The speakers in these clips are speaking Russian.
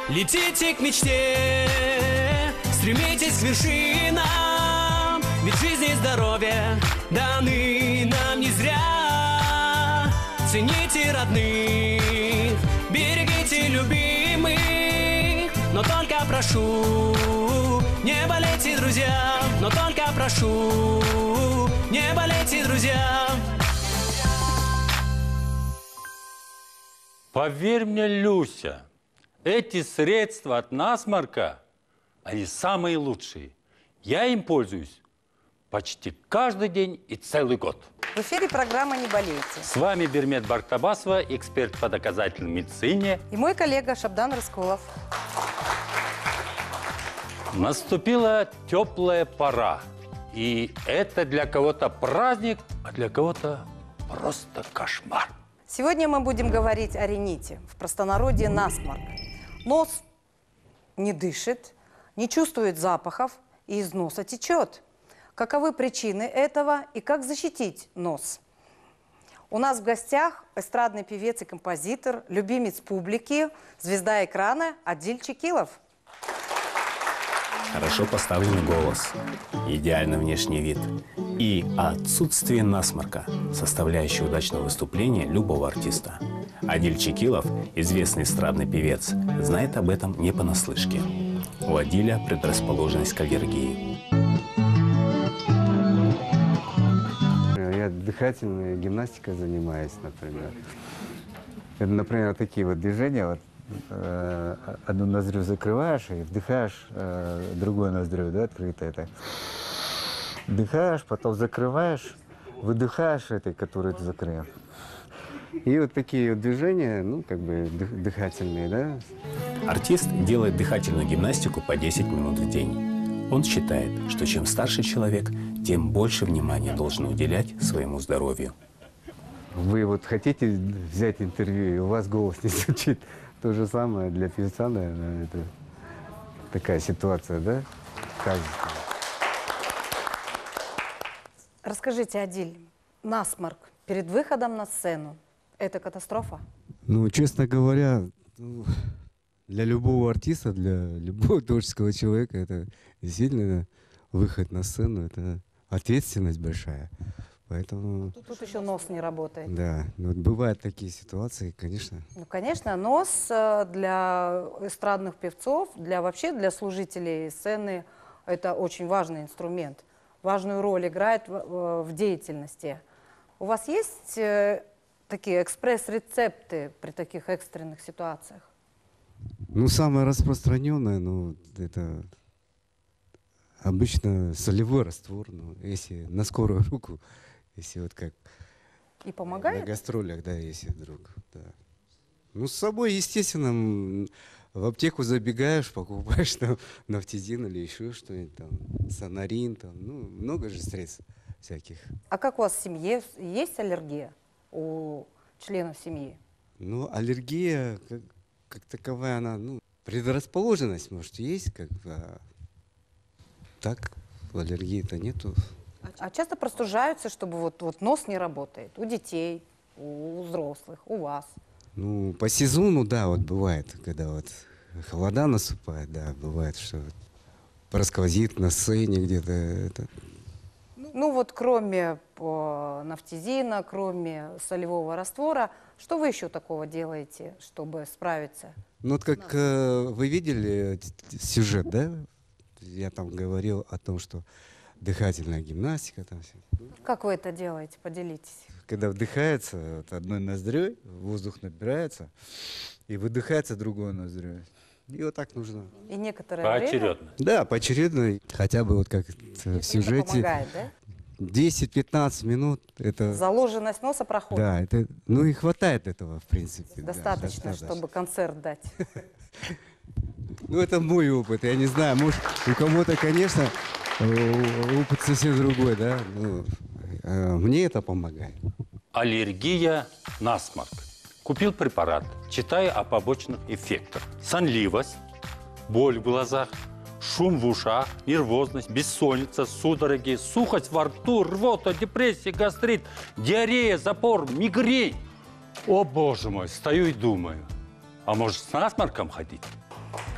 Летите к мечте, стремитесь к вершинам, ведь жизнь и здоровье даны нам не зря. Цените родных, берегите любимых, но только прошу, не болейте, друзья, но только прошу, не болейте, друзья. Поверь мне, Люся, эти средства от насморка, они самые лучшие. Я им пользуюсь почти каждый день и целый год. В эфире программа «Не болейте». С вами Бермет Бартабасова, эксперт по доказательной медицине. И мой коллега Шабдан Рыскулов. Наступила теплая пора. И это для кого-то праздник, а для кого-то просто кошмар. Сегодня мы будем говорить о рините, в простонародье насморк. Нос не дышит, не чувствует запахов и из носа течет. Каковы причины этого и как защитить нос? У нас в гостях эстрадный певец и композитор, любимец публики, звезда экрана Адиль Чекилов. Хорошо поставленный голос, идеальный внешний вид и отсутствие насморка, составляющие удачного выступления любого артиста. Адиль Чекилов, известный эстрадный певец, знает об этом не понаслышке. У Адиля предрасположенность к аллергии. Я дыхательной гимнастикой занимаюсь, например. Это, например, такие вот движения. Вот, одну ноздрю закрываешь и вдыхаешь другую ноздрю, да, открытая. Это. Вдыхаешь, потом закрываешь, выдыхаешь этой, которую ты закрыл. И вот такие вот движения, ну, как бы дыхательные, да. Артист делает дыхательную гимнастику по 10 минут в день. Он считает, что чем старше человек, тем больше внимания должен уделять своему здоровью. Вы вот хотите взять интервью, и у вас голос не звучит. То же самое для певца, наверное, это такая ситуация, да? Расскажите, Адиль, насморк перед выходом на сцену – это катастрофа? Ну, честно говоря, для любого артиста, для любого творческого человека это действительно выход на сцену, это ответственность большая. Поэтому... Тут еще нос не работает. Да, вот бывают такие ситуации, конечно. Ну, конечно, нос для эстрадных певцов, вообще для служителей сцены – это очень важный инструмент. Важную роль играет в деятельности. У вас есть такие экспресс-рецепты при таких экстренных ситуациях? Ну, самое распространенное, ну, это обычно солевой раствор. Ну, если на скорую руку, если вот как и помогает? На гастролях, да, если вдруг, да. Ну, с собой, естественно, в аптеку забегаешь, покупаешь там нафтизин или еще что-нибудь, там, сонарин, там, ну, много же средств всяких. А как у вас в семье? Есть аллергия у членов семьи? Ну, аллергия, как таковая, она, ну, предрасположенность, может, есть, как бы, а так аллергии-то нету. А часто простужаются, чтобы вот нос не работает? У детей, у взрослых, у вас? Ну, по сезону, да, вот бывает, когда вот холода наступает, да, бывает, что вот просквозит на сцене где-то. Это. Ну вот кроме нафтизина, кроме солевого раствора, что вы еще такого делаете, чтобы справиться? Ну вот как вы видели сюжет, да? Я там говорил о том, что дыхательная гимнастика там все. Как вы это делаете? Поделитесь. Когда вдыхается вот одной ноздрёй, воздух набирается, и выдыхается другой ноздрёй. И вот так нужно. И некоторое Поочередно. время? Да, поочередно. Хотя бы вот как в сюжете. Помогает, да? 10-15 минут. Это, заложенность носа проходит? Да, это, ну и хватает этого, в принципе. Достаточно, да, чтобы концерт дать. Ну, это мой опыт. Я не знаю, может, у кого-то, конечно, опыт совсем другой, да. Ну, мне это помогает. Аллергия, насморк. Купил препарат, читая о побочных эффектах. Сонливость, боль в глазах, шум в ушах, нервозность, бессонница, судороги, сухость во рту, рвота, депрессия, гастрит, диарея, запор, мигрень. О, боже мой, стою и думаю, а может с насморком ходить?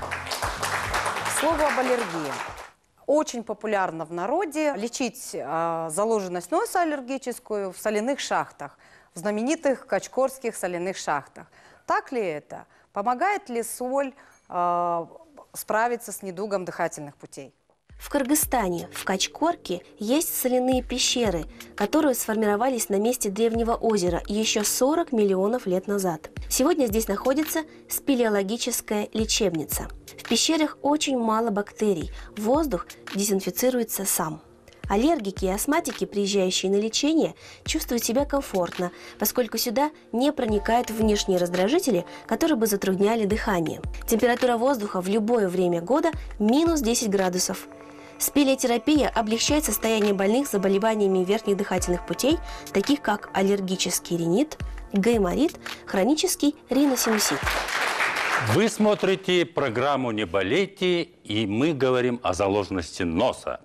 слову об аллергии. Очень популярно в народе лечить заложенность носа аллергическую в соляных шахтах, в знаменитых качкорских соляных шахтах. Так ли это? Помогает ли соль справиться с недугом дыхательных путей? В Кыргызстане, в Качкорке, есть соляные пещеры, которые сформировались на месте древнего озера еще 40 миллионов лет назад. Сегодня здесь находится спелеологическая лечебница. В пещерах очень мало бактерий, воздух дезинфицируется сам. Аллергики и астматики, приезжающие на лечение, чувствуют себя комфортно, поскольку сюда не проникают внешние раздражители, которые бы затрудняли дыхание. Температура воздуха в любое время года минус 10 градусов. Спелеотерапия облегчает состояние больных заболеваниями верхних дыхательных путей, таких как аллергический ринит, гайморит, хронический риносинусит. Вы смотрите программу «Не болейте», и мы говорим о заложенности носа.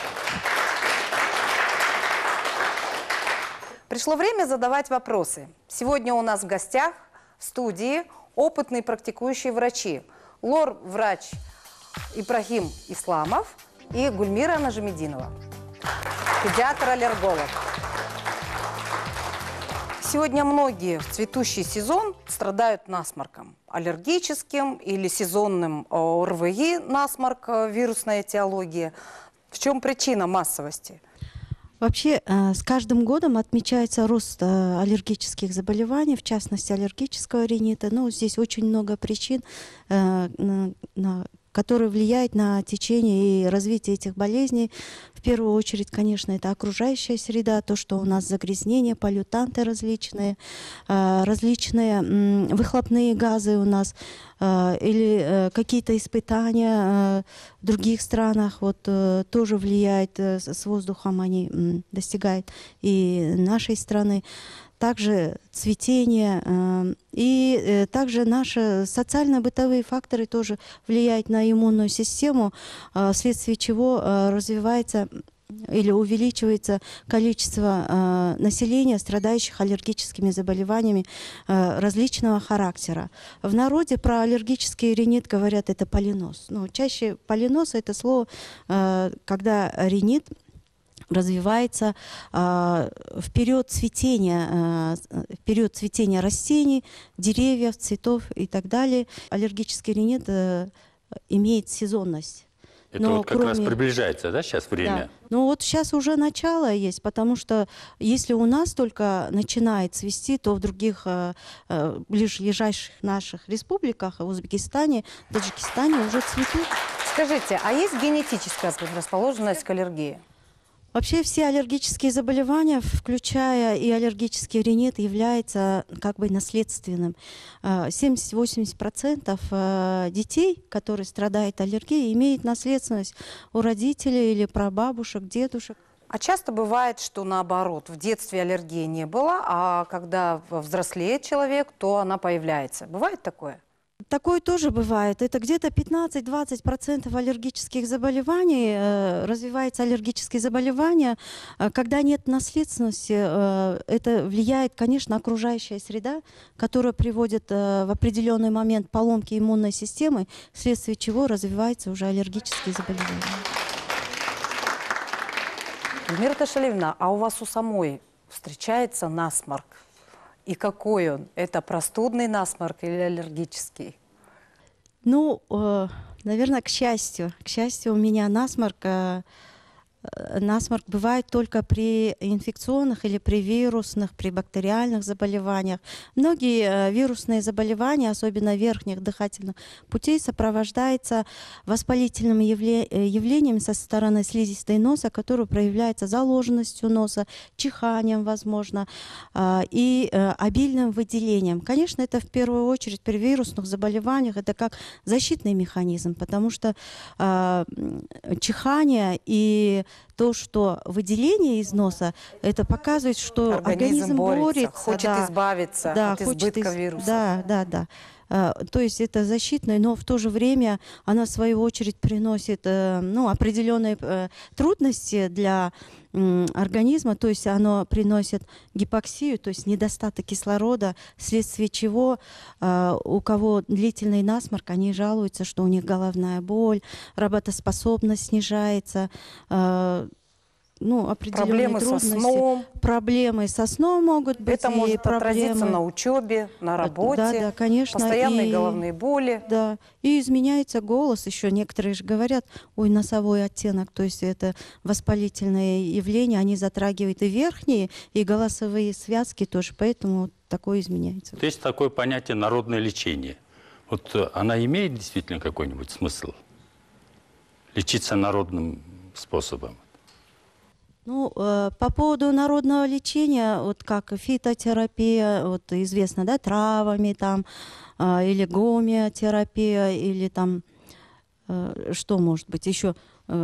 Пришло время задавать вопросы. Сегодня у нас в гостях в студии опытные практикующие врачи. Лор-врач Ибрагим Исламов и Гульмира Нажимединова, педиатр-аллерголог. Сегодня многие в цветущий сезон страдают насморком. Аллергическим или сезонным ОРВИ, насморк, вирусная этиология. В чем причина массовости? Вообще, с каждым годом отмечается рост аллергических заболеваний, в частности, аллергического ринита. Но здесь очень много причин, которые влияют на течение и развитие этих болезней. В первую очередь, конечно, это окружающая среда, то, что у нас загрязнения, поллютанты различные, различные выхлопные газы у нас, или какие-то испытания в других странах тоже влияют, с воздухом они достигают и нашей страны. Также цветение и также наши социально-бытовые факторы тоже влияют на иммунную систему, вследствие чего развивается или увеличивается количество населения, страдающих аллергическими заболеваниями различного характера. В народе про аллергический ринит говорят, это полинос. Но чаще полинос — это слово, когда ринит развивается в период цветения растений, деревьев, цветов и так далее. Аллергический ринит имеет сезонность. Это вот как раз приближается, да, сейчас время? Да. Ну вот сейчас уже начало есть, потому что если у нас только начинает цвести, то в других ближайших наших республиках, в Узбекистане, Таджикистане уже цветут. Скажите, а есть генетическая предрасположенность к аллергии? Вообще все аллергические заболевания, включая и аллергический ринит, являются как бы наследственным. 70-80% детей, которые страдают аллергией, имеют наследственность у родителей или прабабушек, дедушек. А часто бывает, что наоборот, в детстве аллергии не было, а когда взрослеет человек, то она появляется. Бывает такое? Такое тоже бывает. Это где-то 15-20% аллергических заболеваний, развиваются аллергические заболевания. Когда нет наследственности, это влияет, конечно, окружающая среда, которая приводит в определенный момент поломки иммунной системы, вследствие чего развиваются уже аллергические заболевания. Гульмира Ташалиевна, а у вас у самой встречается насморк? И какой он? Это простудный насморк или аллергический? Ну, наверное, к счастью у меня насморк бывает только при инфекционных или при вирусных, при бактериальных заболеваниях. Многие вирусные заболевания, особенно верхних дыхательных путей, сопровождаются воспалительными явлениями со стороны слизистой носа, которые проявляются заложенностью носа, чиханием, возможно, и обильным выделением. Конечно, это в первую очередь при вирусных заболеваниях это как защитный механизм, потому что чихание и то, что выделение из носа, это показывает, что организм борется, хочет избавиться от избытка вируса. Да. То есть это защитное, но в то же время она, в свою очередь, приносит определенные трудности для организма, то есть оно приносит гипоксию, то есть недостаток кислорода, вследствие чего у кого длительный насморк, они жалуются, что у них головная боль, работоспособность снижается, определенные Проблемы со трудности. сном. Проблемы со сном могут быть. Это и может отразиться проблемы на учебе, на работе, да, конечно. постоянные И головные боли. Да, и изменяется голос. Еще некоторые же говорят, ой, носовой оттенок, то есть это воспалительное явление, они затрагивают и верхние, и голосовые связки тоже, поэтому такое изменяется. То есть такое понятие народное лечение. Вот она имеет действительно какой-нибудь смысл? Лечиться народным способом? По поводу народного лечения, вот как фитотерапия, вот известно, да, травами там, или гомеотерапия, или там, что может быть еще,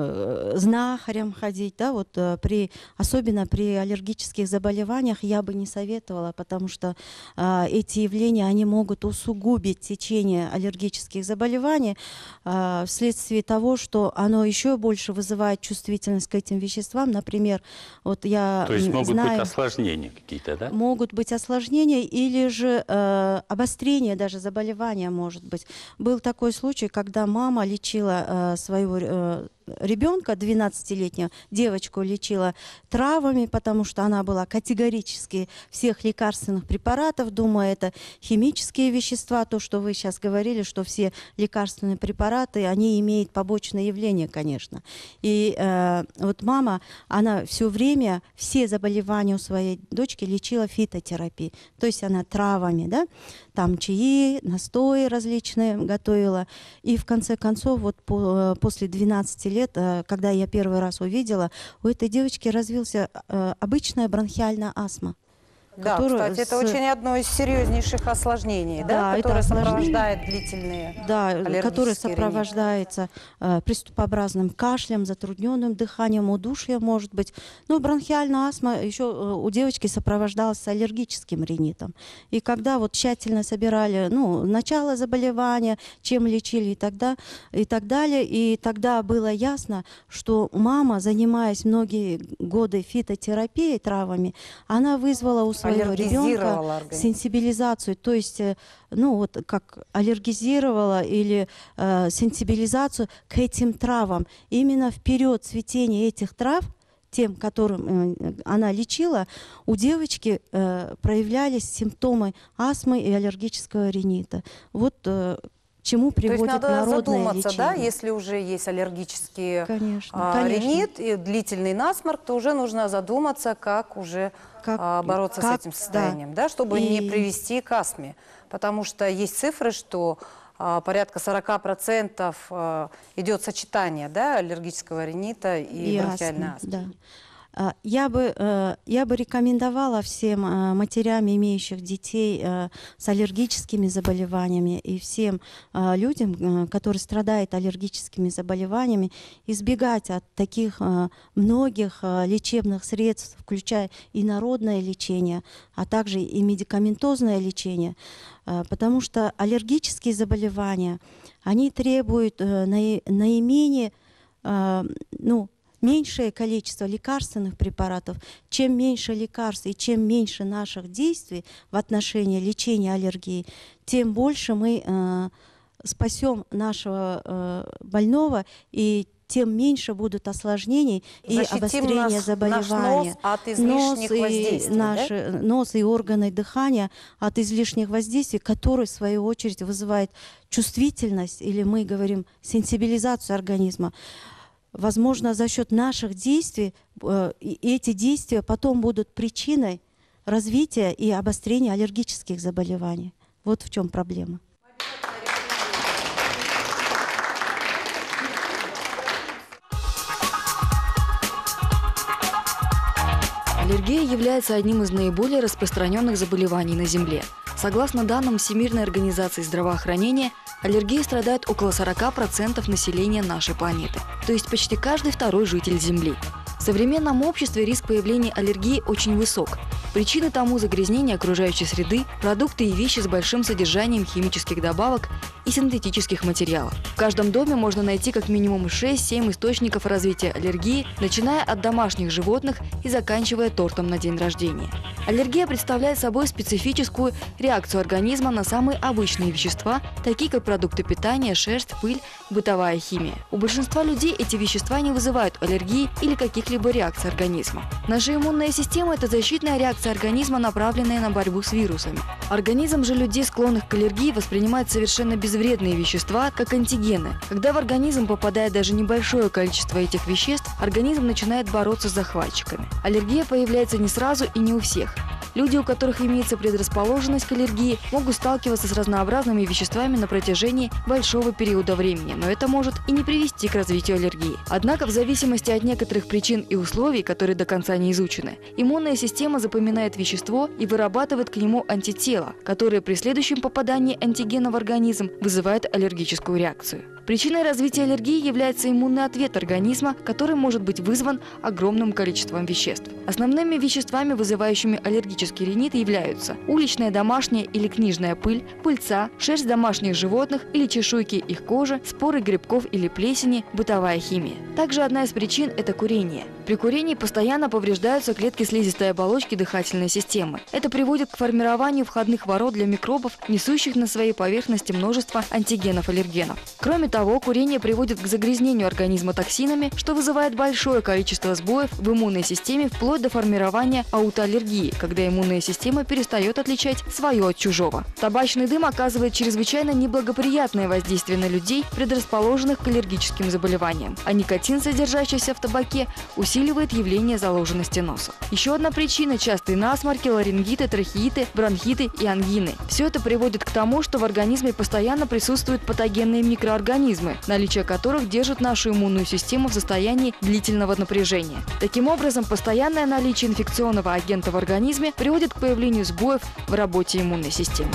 знахарем ходить, да, вот особенно при аллергических заболеваниях я бы не советовала, потому что эти явления, они могут усугубить течение аллергических заболеваний вследствие того, что оно еще больше вызывает чувствительность к этим веществам. Например, вот я То есть могут знаю, быть осложнения какие-то, да? Могут быть осложнения или же обострение даже заболевания может быть. Был такой случай, когда мама лечила своего ребенка, 12-летнюю девочку, лечила травами, потому что она была категорически всех лекарственных препаратов, думая, это химические вещества, то, что вы сейчас говорили, что все лекарственные препараты, они имеют побочные явления, конечно. И вот мама, она все время все заболевания у своей дочки лечила фитотерапией, то есть она травами, да, там чаи, настои различные готовила. И в конце концов, вот после 12 лет, когда я первый раз увидела, у этой девочки развился обычная бронхиальная астма. Да, кстати, это очень одно из серьезнейших осложнений, да, которое сопровождает длительные аллергические которое сопровождается приступообразным кашлем, затрудненным дыханием, удушьем, может быть. Но бронхиальная астма еще у девочки сопровождалась аллергическим ринитом. И когда вот тщательно собирали начало заболевания, чем лечили и так далее, и тогда было ясно, что мама, занимаясь многие годы фитотерапией, травами, она вызвала у своего ребенка сенсибилизацию, то есть, как аллергизировала или сенсибилизацию к этим травам. Именно в период цветения этих трав, тем, которым она лечила, у девочки проявлялись симптомы астмы и аллергического ринита. Вот чему приводит народное лечение. То есть надо задуматься, да, если уже есть аллергический конечно. ринит и длительный насморк, то уже нужно задуматься, как уже бороться с этим состоянием, да, чтобы не привести к астме. Потому что есть цифры, что порядка 40% идет сочетание, да, аллергического ринита и бронхиальной астмы. Да. Я бы рекомендовала всем матерям, имеющих детей с аллергическими заболеваниями, и всем людям, которые страдают аллергическими заболеваниями, избегать от таких многих лечебных средств, включая и народное лечение, а также и медикаментозное лечение, потому что аллергические заболевания, они требуют наименее, меньшее количество лекарственных препаратов. Чем меньше лекарств и чем меньше наших действий в отношении лечения аллергии, тем больше мы спасем нашего больного, и тем меньше будут осложнений и обострения заболевания. Наш нос от излишних воздействий, нос и органы дыхания от излишних воздействий, которые, в свою очередь, вызывают чувствительность, или мы говорим сенсибилизацию организма. Возможно, за счет наших действий, эти действия потом будут причиной развития и обострения аллергических заболеваний. Вот в чем проблема. Аллергия является одним из наиболее распространенных заболеваний на Земле. Согласно данным Всемирной организации здравоохранения, аллергией страдает около 40% населения нашей планеты, то есть почти каждый второй житель Земли. В современном обществе риск появления аллергии очень высок. Причины тому загрязнение окружающей среды, продукты и вещи с большим содержанием химических добавок и синтетических материалов. В каждом доме можно найти как минимум 6-7 источников развития аллергии, начиная от домашних животных и заканчивая тортом на день рождения. Аллергия представляет собой специфическую реакцию организма на самые обычные вещества, такие как продукты питания, шерсть, пыль, бытовая химия. У большинства людей эти вещества не вызывают аллергии или каких-либо реакций организма. Наша иммунная система – это защитная реакция организма, направленная на борьбу с вирусами. Организм же людей, склонных к аллергии, воспринимает совершенно безвредные вещества, как антигены. Когда в организм попадает даже небольшое количество этих веществ, организм начинает бороться с захватчиками. Аллергия появляется не сразу и не у всех. Люди, у которых имеется предрасположенность к аллергии, могут сталкиваться с разнообразными веществами на протяжении большого периода времени, но это может и не привести к развитию аллергии. Однако, в зависимости от некоторых причин и условий, которые до конца не изучены, иммунная система запоминает вещество и вырабатывает к нему антитела, которые при следующем попадании антигена в организм вызывают аллергическую реакцию. Причиной развития аллергии является иммунный ответ организма, который может быть вызван огромным количеством веществ. Основными веществами, вызывающими аллергический ринит, являются уличная, домашняя или книжная пыль, пыльца, шерсть домашних животных или чешуйки их кожи, споры грибков или плесени, бытовая химия. Также одна из причин – это курение. При курении постоянно повреждаются клетки слизистой оболочки дыхательной системы. Это приводит к формированию входных ворот для микробов, несущих на своей поверхности множество антигенов-аллергенов. Кроме того, курение приводит к загрязнению организма токсинами, что вызывает большое количество сбоев в иммунной системе вплоть до формирования аутоаллергии, когда иммунная система перестает отличать свое от чужого. Табачный дым оказывает чрезвычайно неблагоприятное воздействие на людей, предрасположенных к аллергическим заболеваниям, а никотин, содержащийся в табаке, усиливает явление заложенности носа. Еще одна причина – частые насморки, ларингиты, трахеиты, бронхиты и ангины. Все это приводит к тому, что в организме постоянно присутствуют патогенные микроорганизмы, наличие которых держит нашу иммунную систему в состоянии длительного напряжения. Таким образом, постоянное наличие инфекционного агента в организме приводит к появлению сбоев в работе иммунной системы.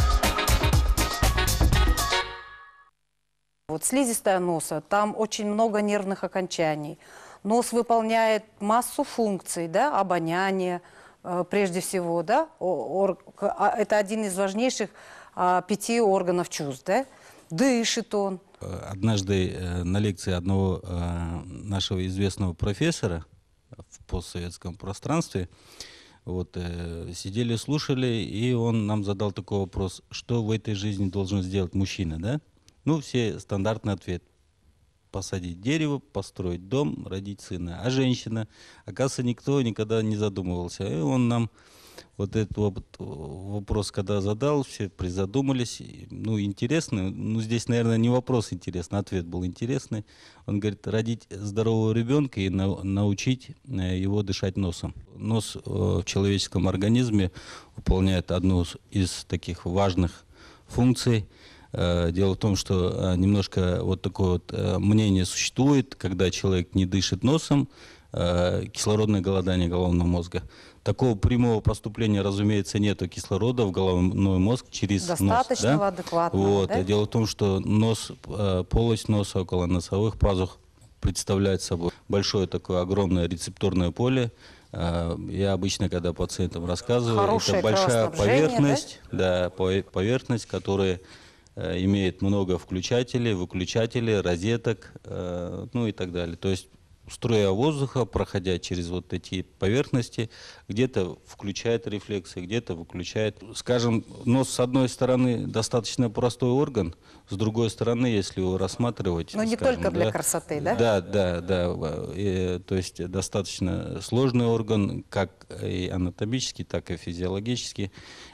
Вот слизистая носа, там очень много нервных окончаний. Нос выполняет массу функций, да, обоняние, прежде всего, да, это один из важнейших 5 органов чувств, да, дышит он. Однажды на лекции одного нашего известного профессора в постсоветском пространстве сидели, слушали, и он нам задал такой вопрос: что в этой жизни должен сделать мужчина, да? Ну, все стандартный ответ: посадить дерево, построить дом, родить сына. А женщина? Оказывается, никто никогда не задумывался. И он нам вот этот вопрос, когда задал, все призадумались. Ну, интересно. Ну, здесь, наверное, не вопрос интересный, ответ был интересный. Он говорит: родить здорового ребенка и научить его дышать носом. Нос в человеческом организме выполняет одну из таких важных функций. Дело в том, что немножко вот такое вот мнение существует, когда человек не дышит носом, кислородное голодание головного мозга. Такого прямого поступления, разумеется, нету кислорода в головной мозг через нос. Достаточного, адекватного, вот. Да? Дело в том, что нос, полость носа около носовых пазух представляет собой большое такое огромное рецепторное поле. Я обычно, когда пациентам рассказываю, Хорошее это большая поверхность, да? Поверхность, которая имеет много включателей, выключателей, розеток, ну и так далее. То есть струя воздуха, проходя через вот эти поверхности, где-то включает рефлексы, где-то выключает. Скажем, нос с одной стороны достаточно простой орган, с другой стороны, если его рассматривать... Но не только для красоты, да? Да. То есть достаточно сложный орган, как и анатомически, так и физиологически.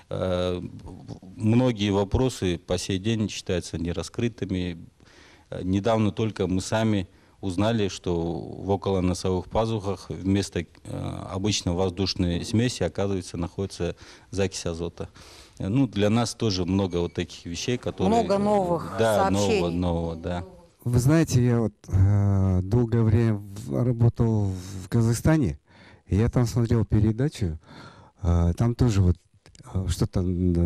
Многие вопросы по сей день считаются нераскрытыми. Недавно только мы сами узнали, что в околоносовых пазухах вместо обычной воздушной смеси, оказывается, находится закись азота. Ну, для нас тоже много вот таких вещей, которые... Много новых сообщений. Нового, да. Вы знаете, я вот долгое время работал в Казахстане, и я там смотрел передачу, там тоже вот что-то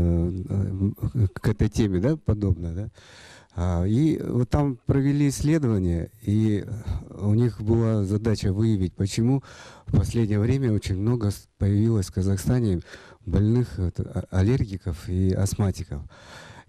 к этой теме, да, подобное, да. И вот там провели исследование, и у них была задача выявить, почему в последнее время очень много появилось в Казахстане больных аллергиков и астматиков.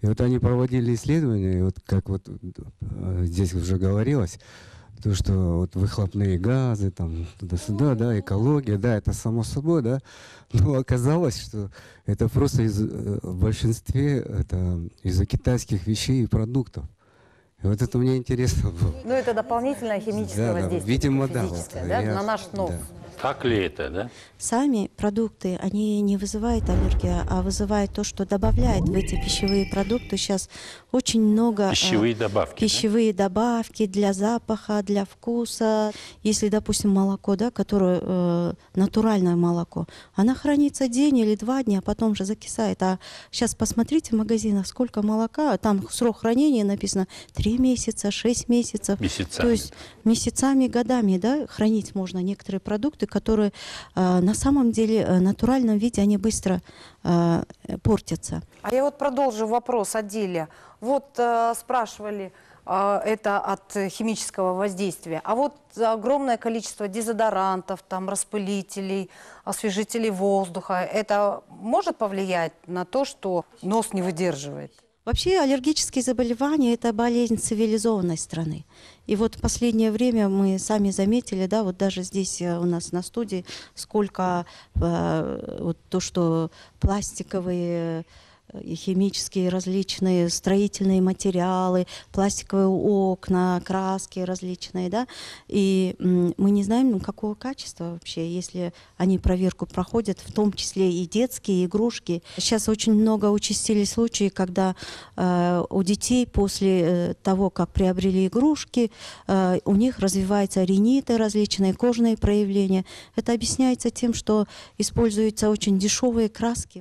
И вот они проводили исследования, и вот как вот здесь уже говорилось, то, что вот выхлопные газы, там, туда-сюда, да, экология, да, это само собой, да, но оказалось, что это просто в большинстве это из-за китайских вещей и продуктов. И вот это мне интересно было. Ну, это дополнительное химическое воздействие. Видимо, да. Физическое, Вот, да, я- на наш нос. да. Так ли это, да? Сами продукты, они не вызывают аллергию, а вызывают то, что добавляют в эти пищевые продукты. Сейчас очень много Пищевые добавки. пищевые добавки для запаха, для вкуса. Если, допустим, молоко, да, которое натуральное молоко, оно хранится день или 2 дня, а потом же закисает. А сейчас посмотрите в магазинах, сколько молока, там срок хранения написано 3 месяца, 6 месяцев. Месяцами. То есть месяцами, годами, да, хранить можно некоторые продукты, которые на самом деле в натуральном виде они быстро портятся. А я вот продолжу вопрос о деле. Вот спрашивали это от химического воздействия. А вот огромное количество дезодорантов, там, распылителей, освежителей воздуха, это может повлиять на то, что нос не выдерживает? Вообще аллергические заболевания – это болезнь цивилизованной страны. И вот в последнее время мы сами заметили, да, вот даже здесь у нас на студии, сколько вот то, что пластиковые и химические различные строительные материалы, пластиковые окна, краски различные, да, и мы не знаем, какого качества вообще, если они проверку проходят, в том числе и детские игрушки. Сейчас очень много участились случаи, когда у детей после того, как приобрели игрушки, у них развиваются риниты, различные кожные проявления. Это объясняется тем, что используются очень дешевые краски.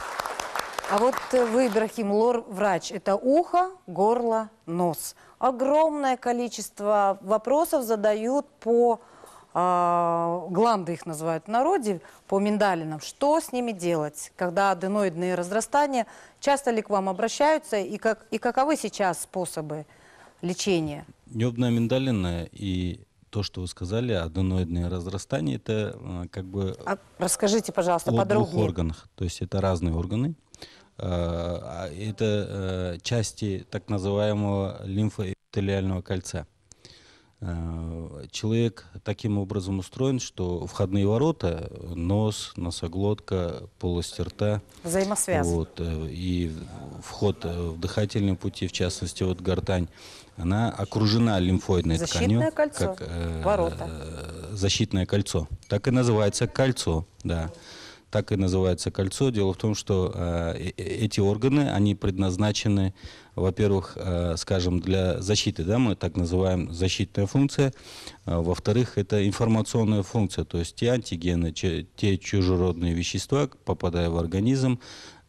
А вот вы, Ибрахим, лор-врач. Это ухо, горло, нос. Огромное количество вопросов задают по гланды, их называют в народе, по миндалинам. Что с ними делать, когда аденоидные разрастания? Часто ли к вам обращаются и каковы сейчас способы лечения? Небная миндалина и то, что вы сказали, аденоидные разрастания, это как бы Расскажите, пожалуйста, о 2 подробнее. органах. То есть это разные органы. Это части так называемого лимфоэпителиального кольца. Человек таким образом устроен, что входные ворота, нос, носоглотка, полость рта, Взаимосвязаны. вот, и вход в дыхательные пути, в частности, вот гортань, она окружена лимфоидной тканью. Защитное кольцо, ворота. Защитное кольцо. Так и называется кольцо, да. Так и называется кольцо. Дело в том, что эти органы, они предназначены, во-первых, скажем, для защиты, да, мы так называем защитная функция. Во-вторых, это информационная функция, то есть те антигены, те чужеродные вещества, попадая в организм,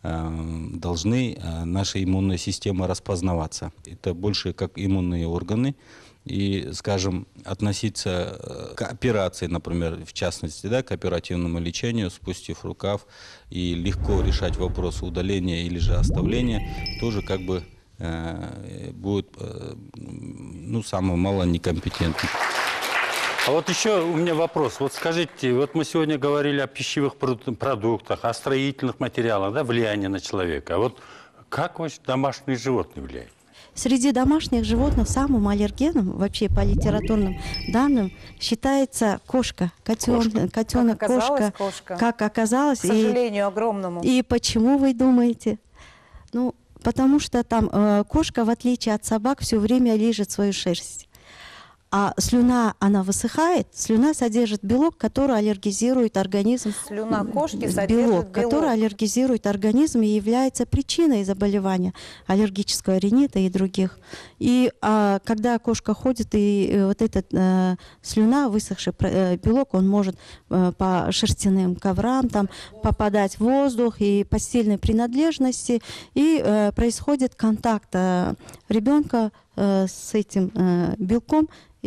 должны нашей иммунной системой распознаваться. Это больше как иммунные органы. И, скажем, относиться к операции, например, в частности, да, к оперативному лечению, спустив рукав, и легко решать вопрос удаления или же оставления, тоже как бы будет, ну, самым мало некомпетентным. А вот еще у меня вопрос. Вот скажите, вот мы сегодня говорили о пищевых продуктах, о строительных материалах, да, влияние на человека. А вот как вообще домашние животные влияют? Среди домашних животных самым аллергеном, вообще по литературным данным, считается кошка, котенок, Как оказалось, кошка. кошка. Как оказалось. К сожалению, огромному. И почему вы думаете? Ну, потому что там кошка, в отличие от собак, все время лижет свою шерсть. А слюна, она высыхает, слюна содержит белок, который аллергизирует организм. Слюна кошки содержит белок. Который аллергизирует организм и является причиной заболевания аллергического ринита и других. И когда кошка ходит, и вот эта слюна, высохший белок, он может по шерстяным коврам там, попадать в воздух и постельной принадлежности, и происходит контакт ребенка с этим белком,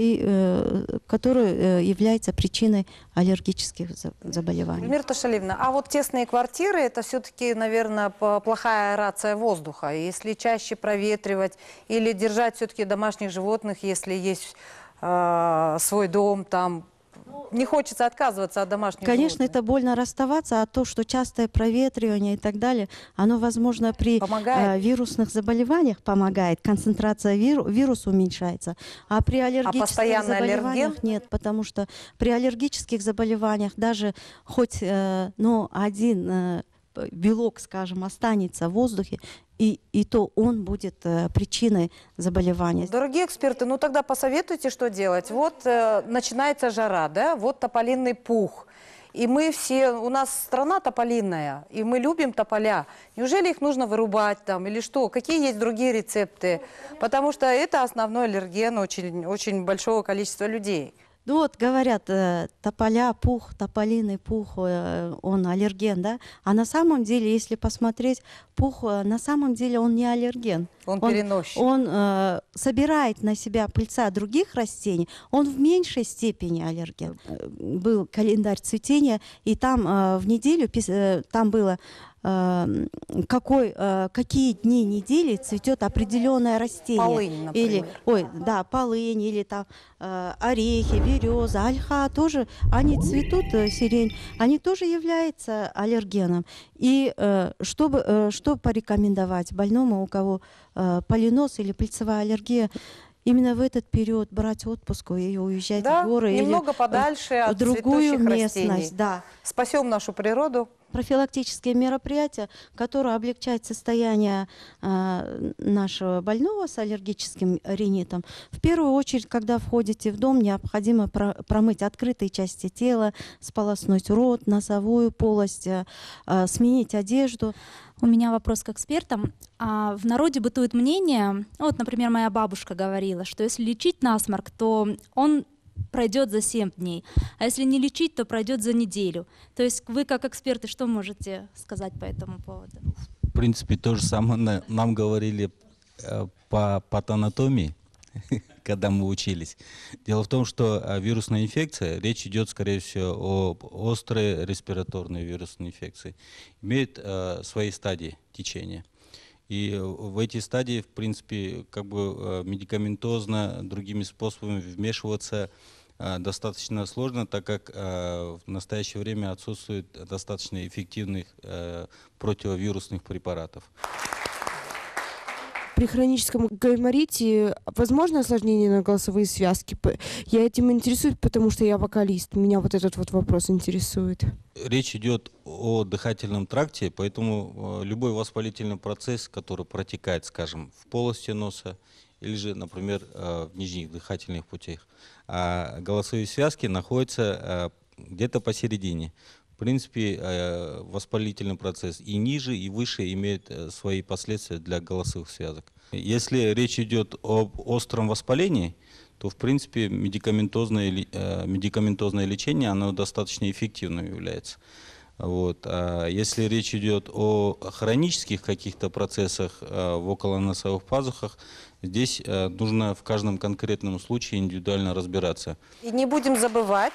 который является причиной аллергических заболеваний. Эльмира Ташалиевна, а вот тесные квартиры, это все-таки, наверное, плохая аэрация воздуха. Если чаще проветривать или держать все-таки домашних животных, если есть свой дом, там не хочется отказываться от домашних Конечно, животных. это больно расставаться, а то, что частое проветривание и так далее, оно, возможно, при вирусных заболеваниях помогает, концентрация вируса уменьшается, а при аллергических постоянный заболеваниях аллерген? нет, потому что при аллергических заболеваниях даже хоть один белок, скажем, останется в воздухе, и то он будет причиной заболевания. Дорогие эксперты, ну тогда посоветуйте, что делать. Вот начинается жара, да, вот тополиный пух. И мы все, у нас страна тополиная, и мы любим тополя. Неужели их нужно вырубать там или что? Какие есть другие рецепты? Потому что это основной аллерген очень большого количества людей. Ну вот говорят, тополя, пух, тополиный пух, он аллерген, да? А на самом деле, если посмотреть, пух, на самом деле он не аллерген. Он переносчик. Он собирает на себя пыльца других растений, он в меньшей степени аллерген. Был календарь цветения, и там в неделю, там было какие дни недели цветет определенное растение. Полынь, например. Полынь, или там орехи, береза, ольха тоже, они цветут, сирень, они тоже являются аллергеном. И что порекомендовать больному, у кого полинос или пыльцевая аллергия, именно в этот период брать отпуск и уезжать в горы немного или подальше от другую цветущих местность. растений. Да. Спасем нашу природу. Профилактические мероприятия, которые облегчают состояние нашего больного с аллергическим ринитом. В первую очередь, когда входите в дом, необходимо промыть открытые части тела, сполоснуть рот, носовую полость, сменить одежду. У меня вопрос к экспертам. В народе бытует мнение, вот, например, моя бабушка говорила, что если лечить насморк, то он пройдет за 7 дней, а если не лечить, то пройдет за неделю. То есть вы, как эксперты, что можете сказать по этому поводу? В принципе, то же самое нам говорили по патанатомии, когда мы учились. Дело в том, что вирусная инфекция, речь идет, скорее всего, об острой респираторной вирусной инфекции, имеет свои стадии течения. И в эти стадии, в принципе, как бы медикаментозно, другими способами вмешиваться достаточно сложно, так как в настоящее время отсутствует достаточно эффективных противовирусных препаратов. При хроническом гайморите возможно осложнение на голосовые связки? Я этим интересуюсь, потому что я вокалист. Меня вот этот вот вопрос интересует. Речь идет о дыхательном тракте, поэтому любой воспалительный процесс, который протекает, скажем, в полости носа или же, например, в нижних дыхательных путях, а голосовые связки находятся где-то посередине. В принципе, воспалительный процесс и ниже, и выше имеет свои последствия для голосовых связок. Если речь идет об остром воспалении, то, в принципе, медикаментозное лечение, оно достаточно эффективным является. Вот. А если речь идет о хронических каких-то процессах в околоносовых пазухах, здесь нужно в каждом конкретном случае индивидуально разбираться. И не будем забывать,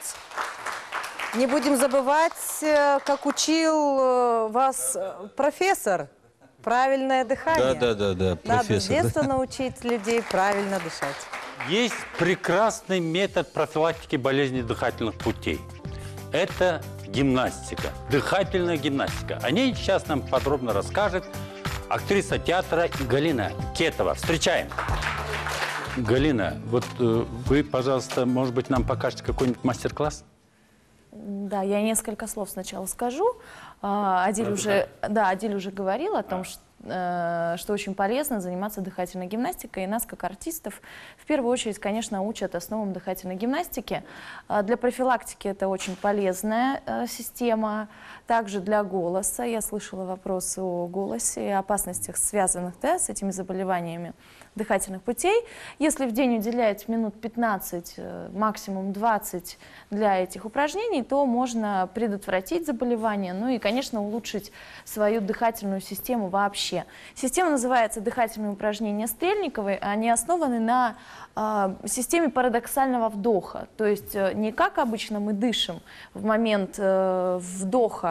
как учил вас профессор, правильное дыхание. Да, профессор. Надо с детства научить людей правильно дышать. Есть прекрасный метод профилактики болезней дыхательных путей. Это гимнастика, дыхательная гимнастика. О ней сейчас нам подробно расскажет актриса театра Галина Кетова. Встречаем. Галина, вот вы, пожалуйста, может быть, нам покажете какой-нибудь мастер-класс? Да, я несколько слов сначала скажу. Адиль уже говорил о том, что очень полезно заниматься дыхательной гимнастикой. И нас, как артистов, в первую очередь, конечно, учат основам дыхательной гимнастики. Для профилактики это очень полезная система. Также для голоса. Я слышала вопрос о голосе и опасностях, связанных с этими заболеваниями дыхательных путей. Если в день уделять минут 15, максимум 20 для этих упражнений, то можно предотвратить заболевание, ну и, конечно, улучшить свою дыхательную систему вообще. Система называется «Дыхательные упражнения Стрельниковой». Они основаны на системе парадоксального вдоха. То есть не как обычно мы дышим в момент вдоха,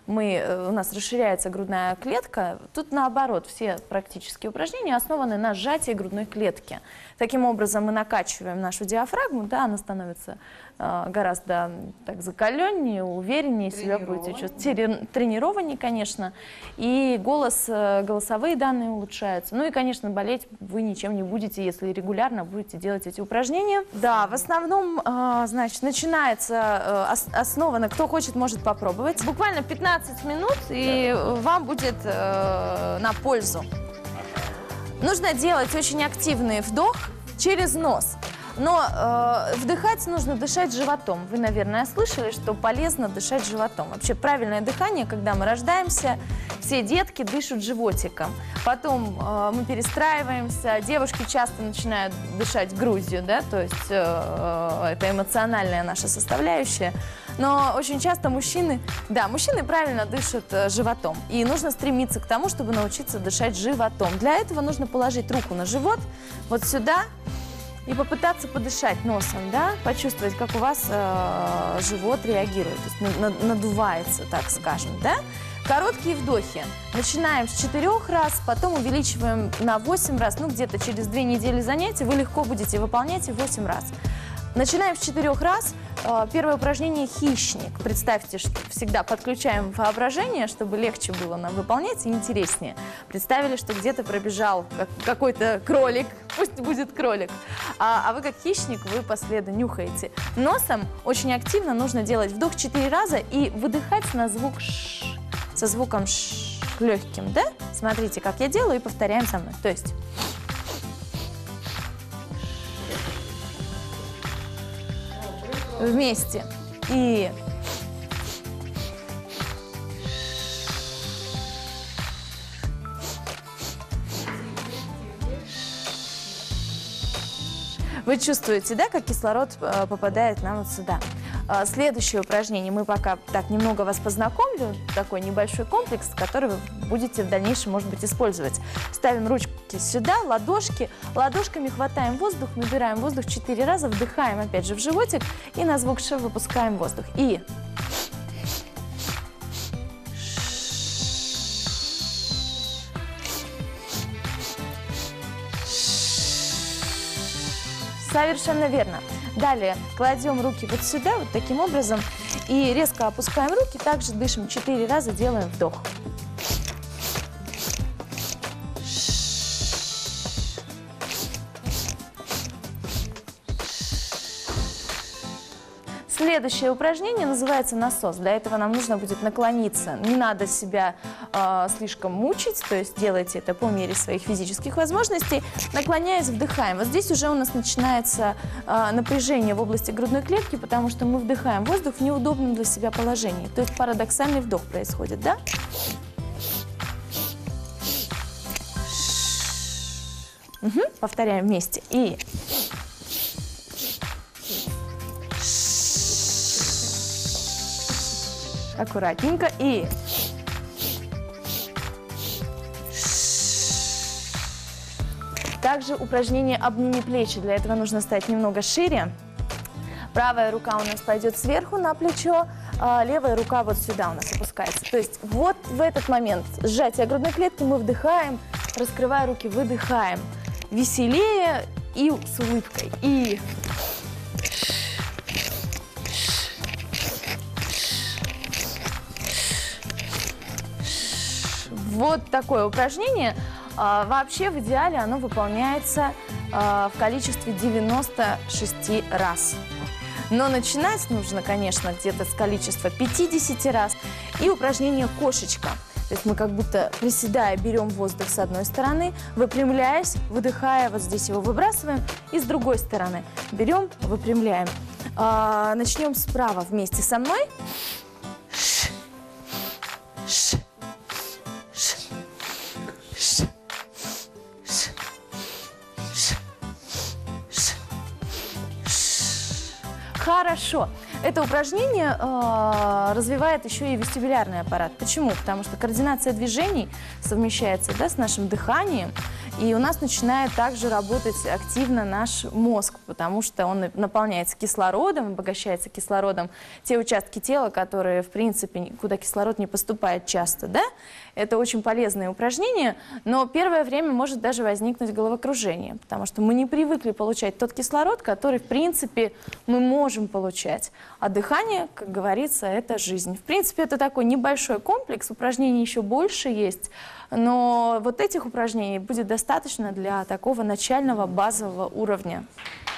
у нас расширяется грудная клетка. Тут наоборот, все практически упражнения основаны на сжатии грудной клетки. Таким образом мы накачиваем нашу диафрагму, да, она становится гораздо так закаленнее, увереннее себя будете чувствовать, тренированнее, конечно, и голосовые данные улучшаются. Ну и, конечно, болеть вы ничем не будете, если регулярно будете делать эти упражнения. Да, в основном, значит, начинается основано, кто хочет, может попробовать. Буквально 15 минут, и вам будет на пользу. Нужно делать очень активный вдох через нос. Но вдыхать нужно дышать животом. Вы, наверное, слышали, что полезно дышать животом. Вообще правильное дыхание, когда мы рождаемся, все детки дышат животиком. Потом мы перестраиваемся, девушки часто начинают дышать грудью, да, то есть это эмоциональная наша составляющая. Но очень часто мужчины правильно дышат животом. И нужно стремиться к тому, чтобы научиться дышать животом. Для этого нужно положить руку на живот, вот сюда, и попытаться подышать носом, да, почувствовать, как у вас живот реагирует, то есть надувается, так скажем, да. Короткие вдохи. Начинаем с 4 раз, потом увеличиваем на 8 раз, ну где-то через 2 недели занятий вы легко будете выполнять и 8 раз. Начинаем с 4 раз. Первое упражнение – хищник. Представьте, что всегда подключаем воображение, чтобы легче было нам выполнять и интереснее. Представили, что где-то пробежал какой-то кролик, пусть будет кролик, а вы как хищник, вы по следу нюхаете. Носом очень активно нужно делать вдох 4 раза и выдыхать на звук «ш», со звуком «ш» легким, да? Смотрите, как я делаю, и повторяем со мной. То есть... Вместе. И... Вы чувствуете, да, как кислород попадает нам вот сюда. Следующее упражнение. Мы пока так немного вас познакомлю. Такой небольшой комплекс, который вы будете в дальнейшем, может быть, использовать. Ставим ручки сюда, ладошки. Ладошками хватаем воздух, набираем воздух 4 раза, вдыхаем опять же в животик и на звук «ш» выпускаем воздух. И... Совершенно верно. Далее кладем руки вот сюда, вот таким образом, и резко опускаем руки, также дышим 4 раза, делаем вдох. Следующее упражнение называется насос. Для этого нам нужно будет наклониться. Не надо себя слишком мучить, то есть делайте это по мере своих физических возможностей. Наклоняясь, вдыхаем. Вот здесь уже у нас начинается напряжение в области грудной клетки, потому что мы вдыхаем воздух в неудобном для себя положении. То есть парадоксальный вдох происходит, да? Угу. Повторяем вместе. И... Аккуратненько. И... Также упражнение «Обними плечи». Для этого нужно стать немного шире. Правая рука у нас пойдет сверху на плечо, а левая рука вот сюда у нас опускается. То есть вот в этот момент сжатия грудной клетки мы вдыхаем, раскрывая руки, выдыхаем. Веселее и с улыбкой. И... Вот такое упражнение. Вообще в идеале оно выполняется в количестве 96 раз. Но начинать нужно, конечно, где-то с количества 50 раз. И упражнение «Кошечка». То есть мы как будто приседая берем воздух с одной стороны, выпрямляясь, выдыхая, вот здесь его выбрасываем. И с другой стороны берем, выпрямляем. Начнем справа вместе со мной. Хорошо. Это упражнение развивает еще и вестибулярный аппарат. Почему? Потому что координация движений совмещается, да, с нашим дыханием. И у нас начинает также работать активно наш мозг, потому что он наполняется кислородом, обогащается кислородом те участки тела, которые, в принципе, куда кислород не поступает часто, да? Это очень полезное упражнение, но первое время может даже возникнуть головокружение, потому что мы не привыкли получать тот кислород, который, в принципе, мы можем получать. А дыхание, как говорится, это жизнь. В принципе, это такой небольшой комплекс, упражнений еще больше есть, но вот этих упражнений будет достаточно для такого начального базового уровня.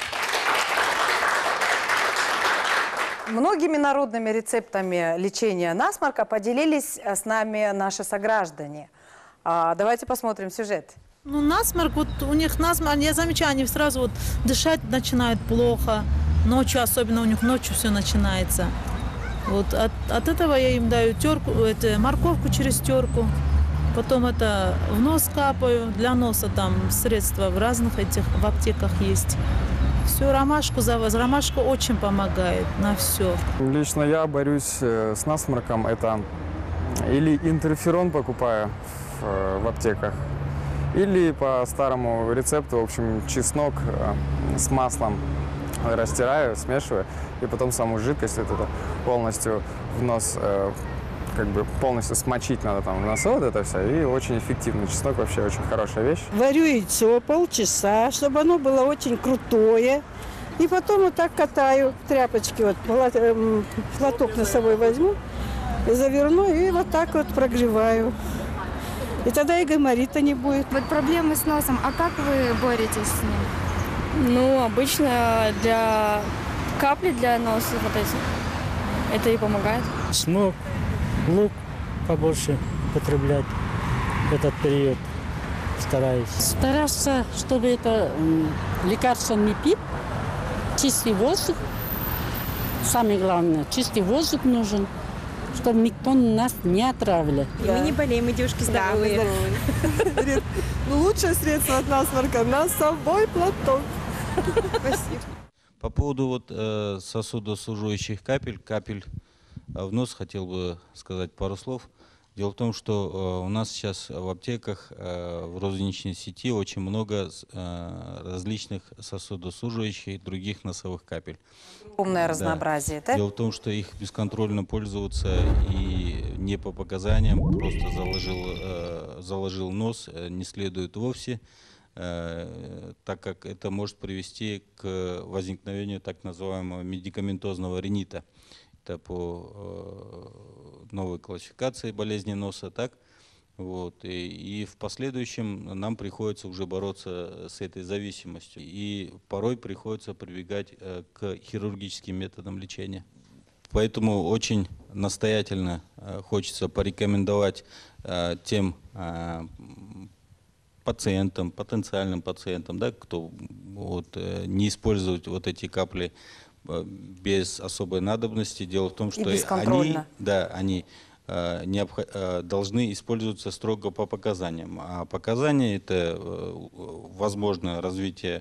Многими народными рецептами лечения насморка поделились с нами наши сограждане. Давайте посмотрим сюжет. Ну, насморк, вот у них насморк, я замечаю, они сразу вот дышать начинают плохо. Ночью, особенно у них ночью все начинается. Вот от этого я им даю морковку через терку. Потом это в нос капаю. Для носа там средства в разных в аптеках есть. Все, ромашку ромашка очень помогает на все. Лично я борюсь с насморком. Это или интерферон покупаю в аптеках, или по старому рецепту, в общем, чеснок с маслом растираю, смешиваю, и потом саму жидкость это полностью в нос, как бы полностью смочить надо там в носу, вот это все, и очень эффективно. Чеснок вообще очень хорошая вещь. Варю яйцо полчаса, чтобы оно было очень крутое. И потом вот так катаю тряпочки, вот платок носовой возьму, заверну и вот так вот прогреваю. И тогда и гайморита не будет. Вот проблемы с носом, а как вы боретесь с ним? Ну, обычно для капли для носа вот эти, это и помогает. Чеснок, лук побольше употреблять в этот период стараюсь. Стараться, чтобы это лекарство не пить, чистый воздух, самое главное, чистый воздух нужен, чтобы никто нас не отравил. И мы не болеем, мы девушки здоровые. Лучшее средство от насморка – носовой платок. Спасибо. По поводу вот сосудосуживающих капель в нос хотел бы сказать пару слов. Дело в том, что у нас сейчас в аптеках, в розничной сети очень много различных сосудосуживающих и других носовых капель. Огромное разнообразие, да? Дело в том, что их бесконтрольно пользоваться и не по показаниям, просто заложил нос, не следует вовсе, так как это может привести к возникновению так называемого медикаментозного ринита. Это по новой классификации болезни носа, так? Вот. И в последующем нам приходится уже бороться с этой зависимостью. И порой приходится прибегать к хирургическим методам лечения. Поэтому очень настоятельно хочется порекомендовать тем пациентам, потенциальным пациентам, да, кто вот, не использует вот эти капли без особой надобности. Дело в том, что они должны использоваться строго по показаниям. А показания — это возможно развитие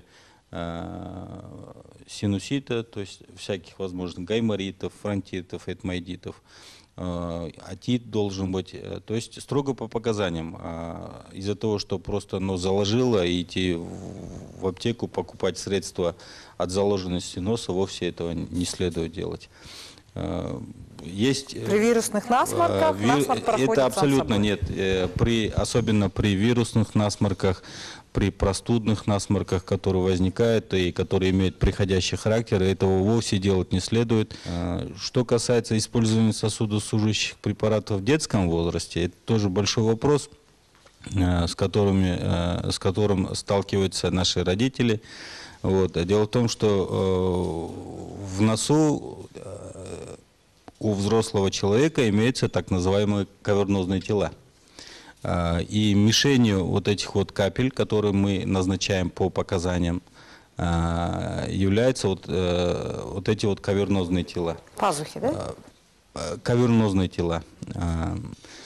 синусита, то есть всяких возможных гайморитов, фронтитов, этмоидитов. Отит должен быть, то есть строго по показаниям. Из-за того, что просто заложило, и идти в аптеку покупать средства от заложенности носа, вовсе этого не следует делать. Есть, при вирусных насморках насморк проходит это абсолютно нет. Особенно при вирусных насморках, при простудных насморках, которые возникают и которые имеют приходящий характер, этого вовсе делать не следует. Что касается использования сосудосуживающих препаратов в детском возрасте, это тоже большой вопрос, с которым сталкиваются наши родители. Вот. Дело в том, что в носу у взрослого человека имеются так называемые кавернозные тела. И мишенью вот этих вот капель, которые мы назначаем по показаниям, являются вот эти вот кавернозные тела. Пазухи, да? Кавернозные тела.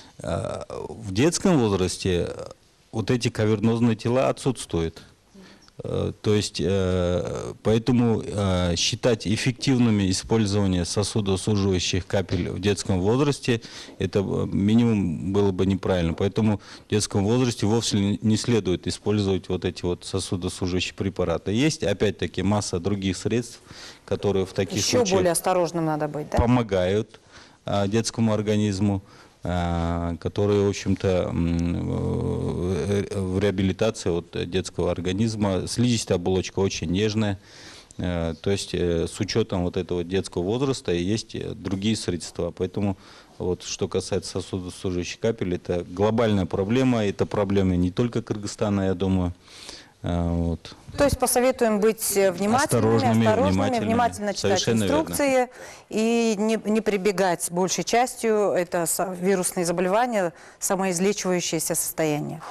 В детском возрасте вот эти кавернозные тела отсутствуют. То есть, поэтому считать эффективными использование сосудосуживающих капель в детском возрасте, это минимум было бы неправильно. Поэтому в детском возрасте вовсе не следует использовать вот эти вот сосудосуживающие препараты. Есть, опять-таки, масса других средств, которые в таких Еще случаях более осторожным надо быть, да? помогают детскому организму, которые, в общем-то, в реабилитации вот детского организма. Слизистая оболочка очень нежная, то есть с учетом вот этого детского возраста есть другие средства. Поэтому вот, что касается сосудосуживающих капель, это глобальная проблема, это проблема не только Кыргызстана, я думаю. Вот. То есть посоветуем быть внимательными, внимательно читать Совершенно инструкции верно. и не прибегать большей частью. Это вирусные заболевания, самоизлечивающееся состояние.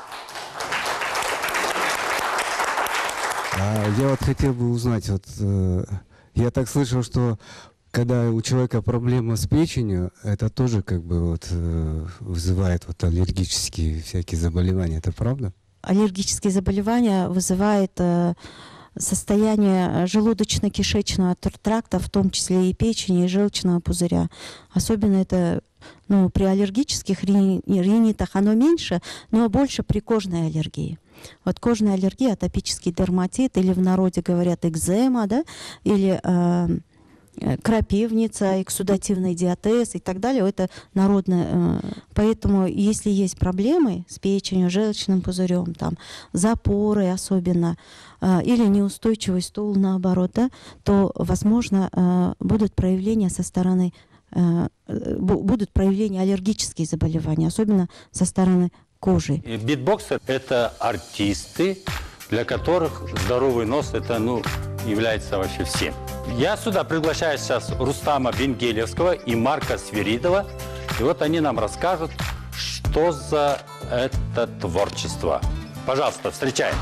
Я вот хотел бы узнать, вот, я так слышал, что когда у человека проблема с печенью, это тоже как бы вот вызывает вот аллергические всякие заболевания. Это правда? Аллергические заболевания вызывают состояние желудочно-кишечного тракта, в том числе и печени, и желчного пузыря. Особенно это при аллергических ринитах оно меньше, но больше при кожной аллергии. Вот кожная аллергия, атопический дерматит, или в народе говорят экзема, да, или крапивница, эксудативный диатез и так далее, это народное. Поэтому, если есть проблемы с печенью, желчным пузырем, там, запоры особенно, или неустойчивый стул, наоборот, да, то, возможно, будут проявления со стороны, будут проявления аллергических заболеваний, особенно со стороны кожи. Битбоксеры – это артисты, для которых здоровый нос – это, является вообще всем. Я сюда приглашаю сейчас Рустама Венгелевского и Марка Свиридова. И вот они нам расскажут, что за это творчество. Пожалуйста, встречаем.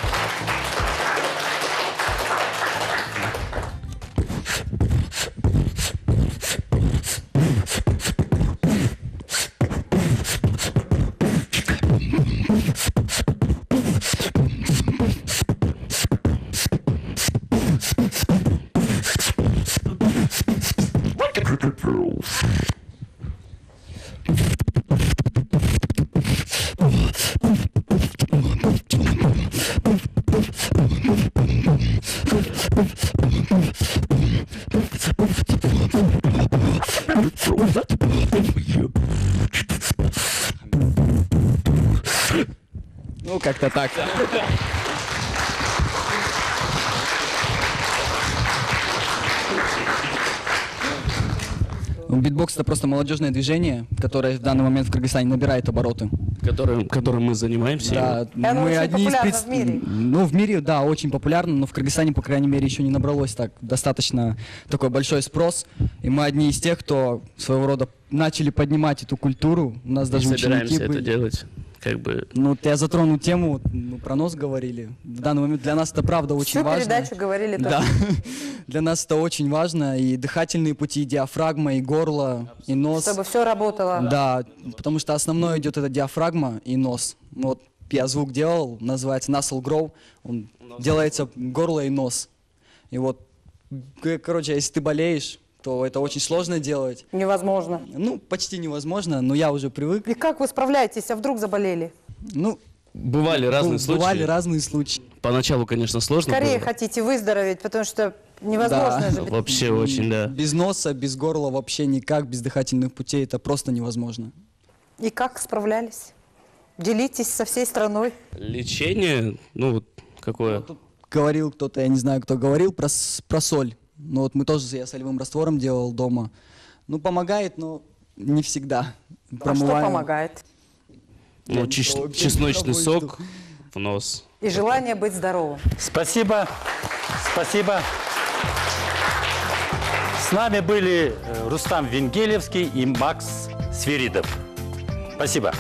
Как-то так. Битбокс — это просто молодежное движение, которое в данный момент в Кыргызстане набирает обороты. Которым мы занимаемся. Да, мы одни из в мире. В мире, да, очень популярно, но в Кыргызстане, по крайней мере, еще не набралось так достаточно такой большой спрос. И мы одни из тех, кто своего рода начали поднимать эту культуру. У нас даже ученики были. Это делать. Я затронул тему, мы про нос говорили. В данный момент для нас это правда очень важно. Всю передачу говорили тоже. Да. Для нас это очень важно. И дыхательные пути, и диафрагма, и горло, и нос. Чтобы все работало. Да, потому что основное идет это диафрагма и нос. Вот я звук делал, называется nasal grow. Он делается горло и нос. И вот, короче, если ты болеешь, то это очень сложно делать. Невозможно. Почти невозможно, но я уже привык. И как вы справляетесь, а вдруг заболели? Бывали разные случаи. Бывали разные случаи. Поначалу, конечно, сложно Скорее было. хотите выздороветь, потому что невозможно же. Вообще очень, да. Без носа, без горла вообще никак, без дыхательных путей это просто невозможно. И как справлялись? Делитесь со всей страной. Лечение, какое? Тут говорил кто-то, я не знаю, кто говорил про соль. Мы тоже, я солевым раствором делал дома. Помогает, но не всегда. А что помогает? Чесночный сок в нос. И желание быть здоровым. Спасибо. Спасибо. С нами были Рустам Венгелевский и Макс Свиридов. Спасибо.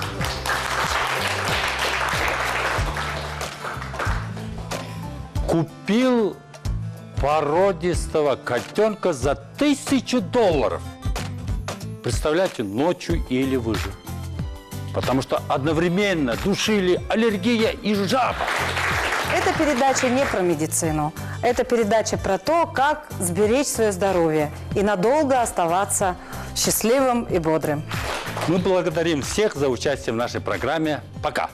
Купил породистого котенка за $1000. Представляете, ночью еле выжил. Потому что одновременно душили аллергия и жаба. Эта передача не про медицину. Это передача про то, как сберечь свое здоровье и надолго оставаться счастливым и бодрым. Мы благодарим всех за участие в нашей программе. Пока!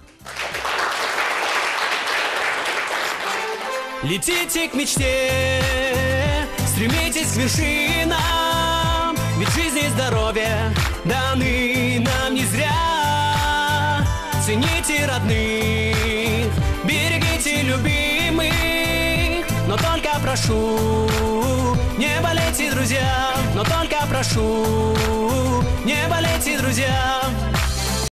Летите к мечте, стремитесь к вершинам, ведь жизнь и здоровье даны нам не зря. Цените родных, берегите любимых, но только прошу, не болейте, друзья, но только прошу, не болейте, друзья.